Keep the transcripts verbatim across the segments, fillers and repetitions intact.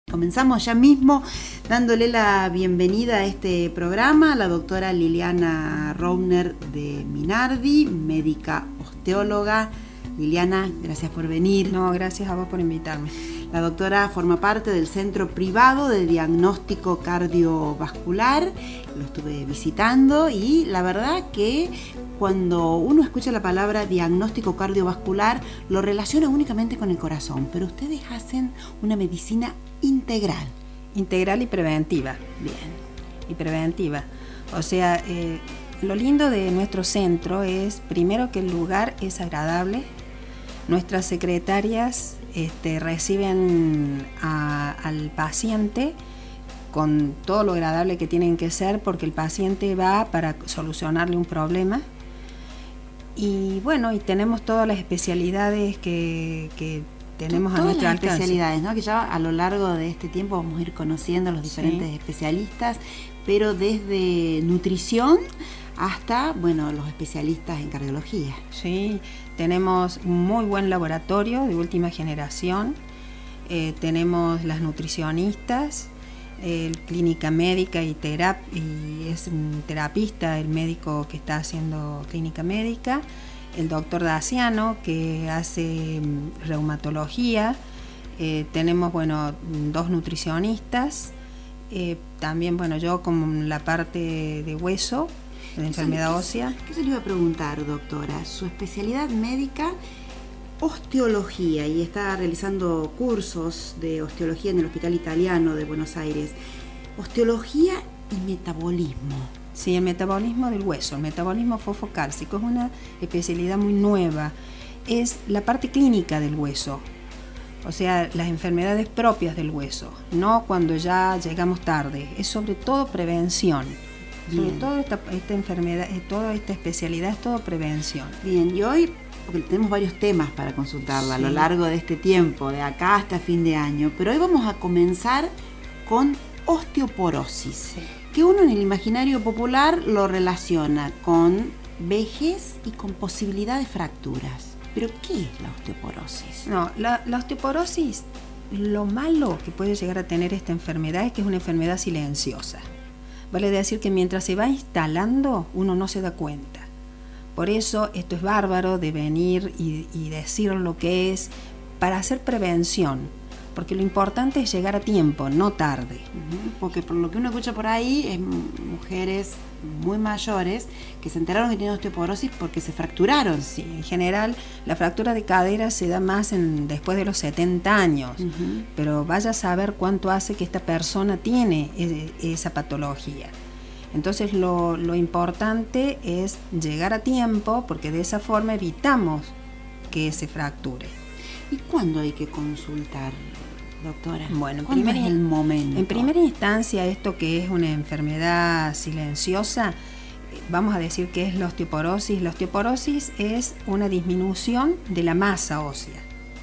Comenzamos ya mismo dándole la bienvenida a este programa a la doctora Liliana Rouner de Minardi, médica osteóloga. Liliana, gracias por venir. No, gracias a vos por invitarme. La doctora forma parte del Centro Privado de Diagnóstico Cardiovascular. Lo estuve visitando y la verdad que cuando uno escucha la palabra diagnóstico cardiovascular lo relaciona únicamente con el corazón, pero ustedes hacen una medicina integral. Integral y preventiva. Bien. Y preventiva. O sea, eh, lo lindo de nuestro centro es, primero, que el lugar es agradable. Nuestras secretarias este, reciben a, al paciente con todo lo agradable que tienen que ser, porque el paciente va para solucionarle un problema. Y bueno, y tenemos todas las especialidades que, que tenemos todas a nuestro las alcance. Especialidades, ¿no? Que ya a lo largo de este tiempo vamos a ir conociendo a los diferentes sí. especialistas, pero desde nutrición hasta, bueno, los especialistas en cardiología. Sí, tenemos un muy buen laboratorio de última generación, eh, tenemos las nutricionistas, eh, clínica médica y, terap y es un terapista, el médico que está haciendo clínica médica, el doctor Daciano que hace reumatología, eh, tenemos, bueno, dos nutricionistas, eh, también, bueno, yo como la parte de hueso, de enfermedad ósea. ¿Qué se le iba a preguntar, doctora? Su especialidad médica, osteología, y está realizando cursos de osteología en el Hospital Italiano de Buenos Aires. Osteología y metabolismo. Sí, el metabolismo del hueso, el metabolismo fosfocálcico es una especialidad muy nueva. Es la parte clínica del hueso, o sea, las enfermedades propias del hueso, no cuando ya llegamos tarde, es sobre todo prevención. Bien. Sobre todo esta, esta enfermedad, toda esta especialidad es todo prevención. Bien, y hoy, porque tenemos varios temas para consultarla sí. a lo largo de este tiempo, de acá hasta fin de año, pero hoy vamos a comenzar con osteoporosis, sí. que uno en el imaginario popular lo relaciona con vejez y con posibilidad de fracturas. ¿Pero qué es la osteoporosis? No, la, la osteoporosis, lo malo que puede llegar a tener esta enfermedad es que es una enfermedad silenciosa. Vale decir que mientras se va instalando, uno no se da cuenta. Por eso esto es bárbaro de venir y, y decir lo que es para hacer prevención. Porque lo importante es llegar a tiempo, no tarde. Uh-huh, porque por lo que uno escucha por ahí, es mujeres muy mayores que se enteraron que tienen osteoporosis porque se fracturaron. Sí, en general la fractura de cadera se da más en, después de los setenta años, uh-huh. pero vaya a saber cuánto hace que esta persona tiene es, esa patología. Entonces lo, lo importante es llegar a tiempo, porque de esa forma evitamos que se fracture. ¿Y cuándo hay que consultar, doctora? Bueno, en ¿Cuándo primer, es el momento? En primera instancia, esto que es una enfermedad silenciosa, vamos a decir que es la osteoporosis. La osteoporosis es una disminución de la masa ósea.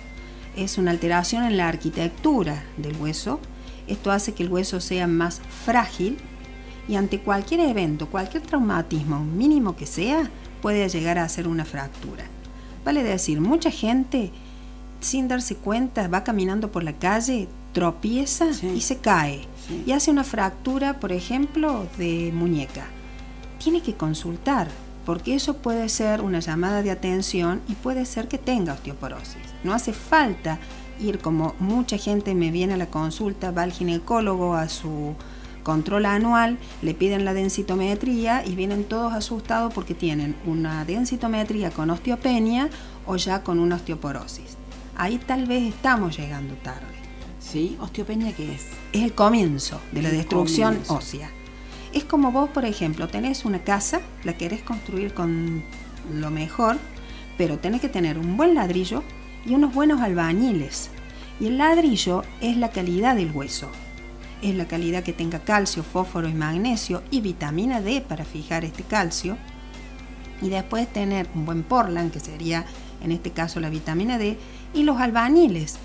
Es una alteración en la arquitectura del hueso. Esto hace que el hueso sea más frágil y ante cualquier evento, cualquier traumatismo, mínimo que sea, puede llegar a ser una fractura. Vale decir, mucha gente, sin darse cuenta, va caminando por la calle, tropieza sí. y se cae sí. y hace una fractura, por ejemplo, de muñeca. Tiene que consultar, porque eso puede ser una llamada de atención y puede ser que tenga osteoporosis. No hace falta ir, como mucha gente me viene a la consulta, va al ginecólogo a su control anual, le piden la densitometría y vienen todos asustados porque tienen una densitometría con osteopenia o ya con una osteoporosis. Ahí tal vez estamos llegando tarde. ¿Sí? ¿Osteopenia qué es? Es el comienzo de la el destrucción comienzo. ósea. Es como vos, por ejemplo, tenés una casa, la querés construir con lo mejor, pero tenés que tener un buen ladrillo y unos buenos albañiles. Y el ladrillo es la calidad del hueso. Es la calidad que tenga calcio, fósforo y magnesio y vitamina D para fijar este calcio. Y después tener un buen portland, que sería en este caso la vitamina D, y los albañiles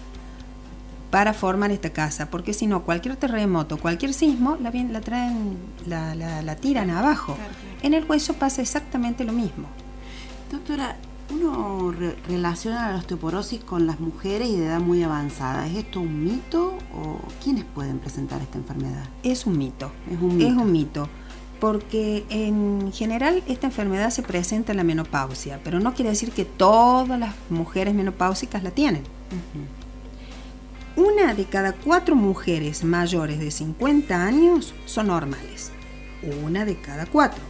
para formar esta casa, porque si no, cualquier terremoto, cualquier sismo, la, la traen, la, la, la tiran abajo. Claro, claro. En el hueso pasa exactamente lo mismo. Doctora, Uno re relaciona la osteoporosis con las mujeres y de edad muy avanzada. ¿Es esto un mito o quiénes pueden presentar esta enfermedad? Es un mito. Es un mito. Es un mito. Porque en general esta enfermedad se presenta en la menopausia, pero no quiere decir que todas las mujeres menopáusicas la tienen. Uh-huh. Una de cada cuatro mujeres mayores de cincuenta años son normales. Una de cada cuatro.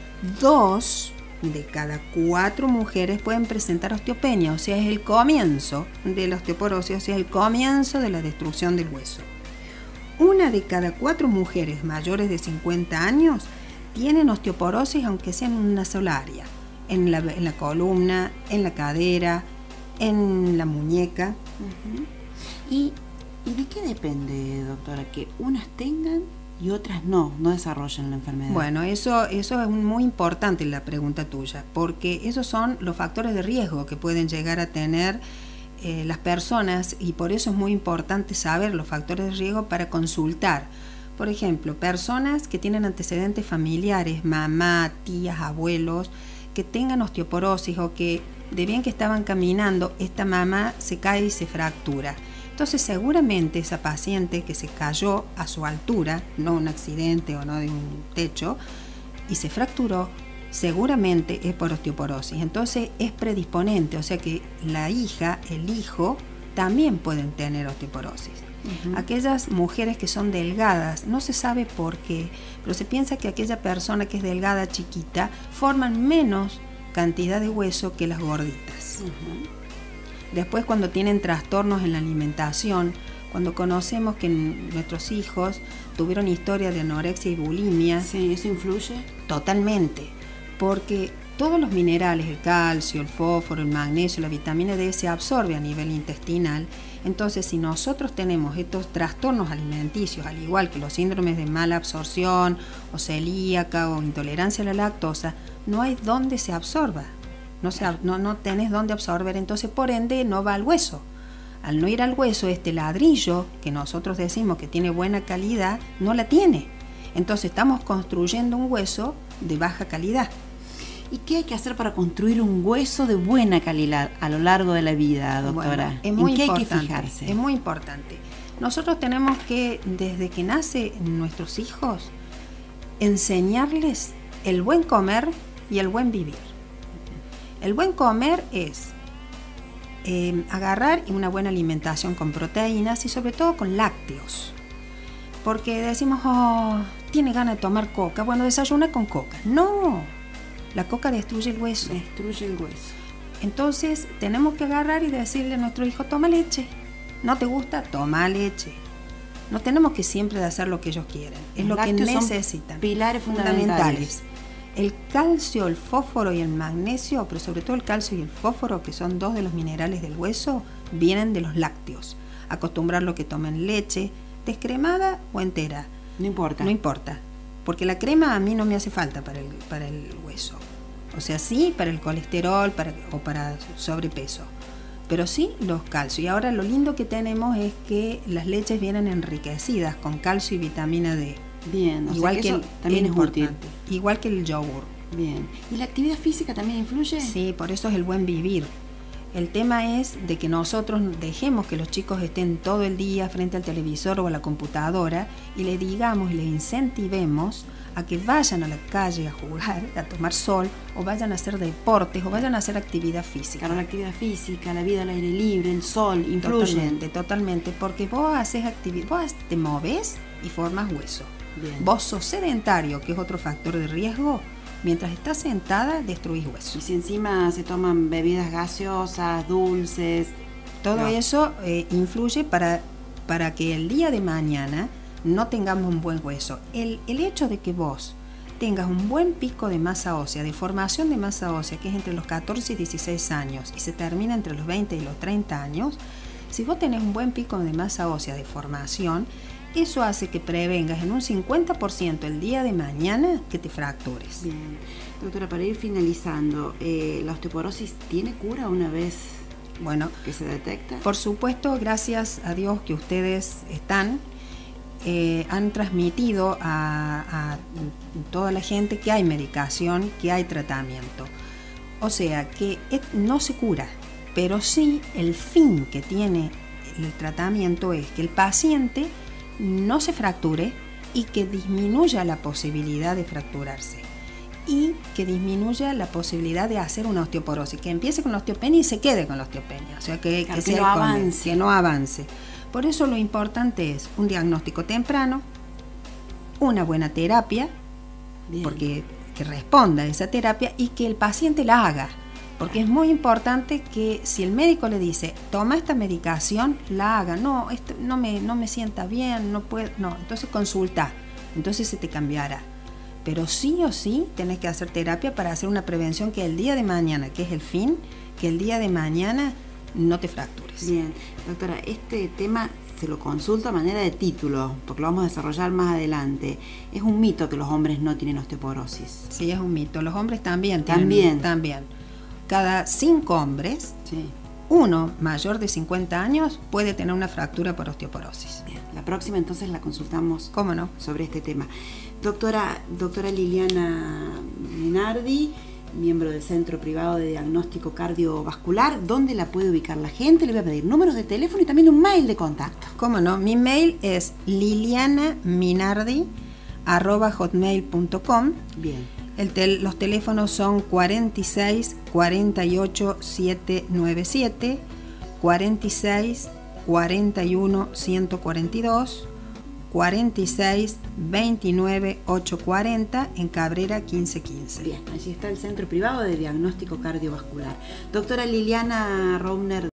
Dos de cada cuatro mujeres pueden presentar osteopenia, o sea, es el comienzo de la osteoporosis, o sea, el comienzo de la destrucción del hueso. Una de cada cuatro mujeres mayores de cincuenta años tienen osteoporosis, aunque sea en una sola área, en la, en la columna, en la cadera, en la muñeca. Uh-huh. ¿Y, ¿Y de qué depende, doctora, que unas tengan y otras no, no desarrollan la enfermedad? Bueno, eso, eso es muy importante la pregunta tuya, porque esos son los factores de riesgo que pueden llegar a tener eh, las personas, y por eso es muy importante saber los factores de riesgo para consultar. Por ejemplo, personas que tienen antecedentes familiares, mamá, tías, abuelos, que tengan osteoporosis o que de bien que estaban caminando, esta mamá se cae y se fractura. Entonces seguramente esa paciente que se cayó a su altura, no un accidente o no de un techo, y se fracturó, seguramente es por osteoporosis. Entonces es predisponente, o sea que la hija, el hijo, también pueden tener osteoporosis. Uh-huh. Aquellas mujeres que son delgadas, no se sabe por qué, pero se piensa que aquella persona que es delgada, chiquita, forman menos cantidad de hueso que las gorditas. Uh-huh. Después, cuando tienen trastornos en la alimentación, cuando conocemos que nuestros hijos tuvieron historia de anorexia y bulimia, sí, ¿eso influye? Totalmente, porque todos los minerales, el calcio, el fósforo, el magnesio, la vitamina D se absorbe a nivel intestinal. Entonces, si nosotros tenemos estos trastornos alimenticios, al igual que los síndromes de mala absorción, o celíaca, o intolerancia a la lactosa, no hay donde se absorba. No, se, no, no tenés dónde absorber, entonces por ende no va al hueso. Al no ir al hueso, este ladrillo que nosotros decimos que tiene buena calidad, no la tiene. Entonces estamos construyendo un hueso de baja calidad. ¿Y qué hay que hacer para construir un hueso de buena calidad a lo largo de la vida, doctora? Bueno, es muy ¿En qué importante, hay que fijarse? Es muy importante. Nosotros tenemos que, desde que nacen nuestros hijos, enseñarles el buen comer y el buen vivir. El buen comer es eh, agarrar una buena alimentación con proteínas y sobre todo con lácteos. Porque decimos, oh, tiene ganas de tomar coca. Bueno, desayuna con coca. No, la coca destruye el hueso. Destruye el hueso. Entonces tenemos que agarrar y decirle a nuestro hijo, toma leche. ¿No te gusta? Toma leche. No tenemos que siempre hacer lo que ellos quieren. Es lo que necesitan. Pilares fundamentales. El calcio, el fósforo y el magnesio, pero sobre todo el calcio y el fósforo, que son dos de los minerales del hueso, vienen de los lácteos. Acostumbrarlo que tomen leche, descremada o entera. No importa. No importa, porque la crema a mí no me hace falta para el, para el hueso. O sea, sí para el colesterol para, o para sobrepeso, pero sí los calcios. Y ahora lo lindo que tenemos es que las leches vienen enriquecidas con calcio y vitamina D. Bien, o igual sea que que eso el, también es útil. Igual que el yogur. Bien. ¿Y la actividad física también influye? Sí, por eso es el buen vivir. El tema es de que nosotros dejemos que los chicos estén todo el día frente al televisor o a la computadora y le digamos y le incentivemos a que vayan a la calle a jugar, a tomar sol, o vayan a hacer deportes, o vayan a hacer actividad física. Claro, la actividad física, la vida al aire libre, el sol, influyen. Totalmente, totalmente, porque vos haces actividad, vos te moves y formas hueso. Bien. Vos sos sedentario, que es otro factor de riesgo. Mientras estás sentada, destruís hueso. Y si encima se toman bebidas gaseosas, dulces... Todo no. eso eh, influye para, para que el día de mañana no tengamos un buen hueso. El, el hecho de que vos tengas un buen pico de masa ósea, de formación de masa ósea, que es entre los catorce y dieciséis años, y se termina entre los veinte y los treinta años, si vos tenés un buen pico de masa ósea de formación, eso hace que prevengas en un cincuenta por ciento el día de mañana que te fractures. Bien. Doctora, para ir finalizando, eh, ¿la osteoporosis tiene cura una vez bueno, que se detecta? Por supuesto, gracias a Dios que ustedes están, eh, han transmitido a, a toda la gente que hay medicación, que hay tratamiento. O sea que no se cura, pero sí el fin que tiene el tratamiento es que el paciente no se fracture y que disminuya la posibilidad de fracturarse y que disminuya la posibilidad de hacer una osteoporosis, que empiece con la osteopenia y se quede con la osteopenia, o sea que, claro, que, que, no avance. que no avance. Por eso lo importante es un diagnóstico temprano, una buena terapia, bien, porque que responda a esa terapia y que el paciente la haga. Porque es muy importante que si el médico le dice, toma esta medicación, la haga. No, esto no me, no me sienta bien, no puedo, no, entonces consulta, entonces se te cambiará. Pero sí o sí tenés que hacer terapia para hacer una prevención que el día de mañana, que es el fin, que el día de mañana no te fractures. Bien, doctora, este tema se lo consulta a manera de título, porque lo vamos a desarrollar más adelante. Es un mito que los hombres no tienen osteoporosis. Sí, es un mito. Los hombres también tienen. También. También. Cada cinco hombres, sí, uno mayor de cincuenta años puede tener una fractura por osteoporosis. Bien, la próxima entonces la consultamos. ¿Cómo no? Sobre este tema. Doctora, doctora Liliana Minardi, miembro del Centro Privado de Diagnóstico Cardiovascular, ¿dónde la puede ubicar la gente? Le voy a pedir números de teléfono y también un mail de contacto. ¿Cómo no? Mi mail es lilianaminardi arroba hotmail punto com. Bien. El tel- los teléfonos son cuarenta y seis, cuarenta y ocho, setecientos noventa y siete, cuarenta y seis, cuarenta y uno, ciento cuarenta y dos, cuarenta y seis, veintinueve, ochocientos cuarenta en Cabrera quince quince. Bien, allí está el Centro Privado de Diagnóstico Cardiovascular. Doctora Liliana Raumner.